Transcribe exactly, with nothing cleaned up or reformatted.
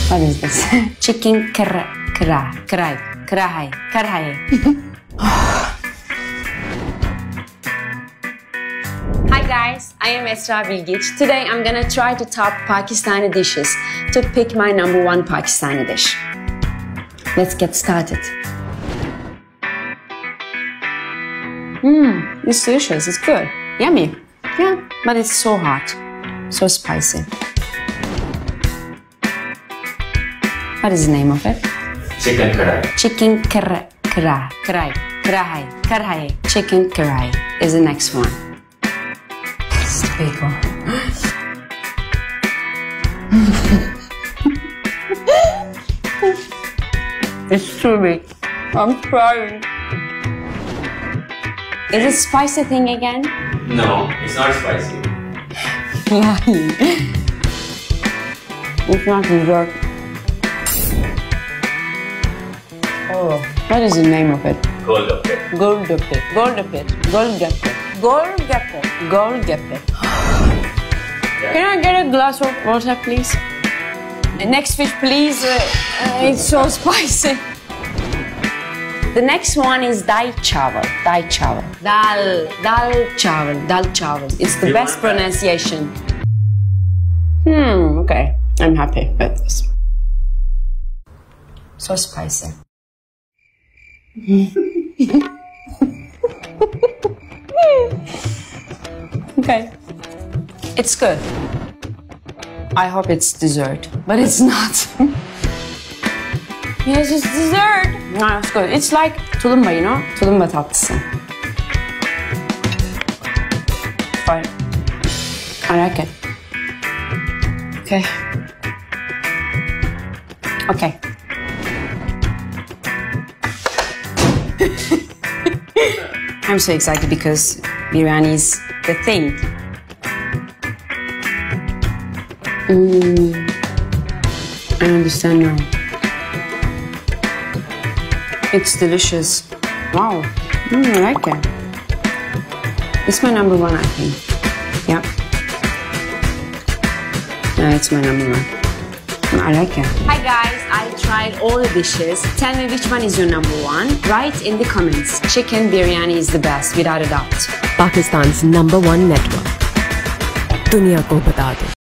What is this? Chicken kara, kara, karahi, karahi, karahi. Hi guys, I am Esra Bilgic. Today I'm gonna try to top Pakistani dishes to pick my number one Pakistani dish. Let's get started. Mmm, it's delicious, it's good. Yummy. Yeah, but it's so hot, so spicy. What is the name of it? Chicken karahi. Chicken kara, kara, karahi, karahi, karahi. Chicken karahi is the next one. It's the big one. It's too big. I'm crying. Is it spicy thing again? No, it's not spicy. Lying. It's not dessert. Oh, what is the name of it? Golgappe. Golgappe. Golgappe. Golgappe. Golgappe. Golgappe. Can I get a glass of water, please? The next fish, please. Uh, uh, it's so spicy. The next one is dal chawal. Dal chawal. Dal. Dal chawal. Dal chawal. It's the You best want that? pronunciation. Hmm. Okay. I'm happy with this. So spicy. Okay. It's good. I hope it's dessert, but it's not. Yes, it's dessert. No, it's good. It's like tulumba, you know? Tulumba tatlısı. Fine. I like it. Okay. Okay. I'm so excited because biryani is the thing. Mm, I understand now. It's delicious. Wow. Mm, I like it. It's my number one, I think. Yeah. Yeah, it's my number one. I like it. Hi guys, I tried all the dishes. Tell me which one is your number one. Write in the comments. Chicken biryani is the best, without a doubt. Pakistan's number one network. दुनिया को बता दो.